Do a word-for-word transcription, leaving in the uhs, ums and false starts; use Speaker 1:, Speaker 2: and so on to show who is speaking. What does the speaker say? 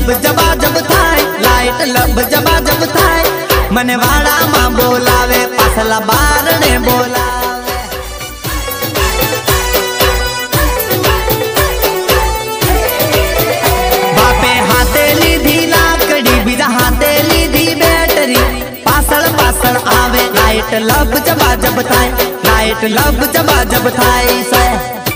Speaker 1: लब जबा जब थाय, लाइट लब जबा जब थाय। मने वाड़ा मां बोलावे, पासला बारणे बोलावे। बापे हाथे लीधी लाकड़ी, बीजा हाथे लीधी बैटरी। पासल पासल आवे, लाइट लब जबा जब थाय, लाइट लब जबा जब थाय से।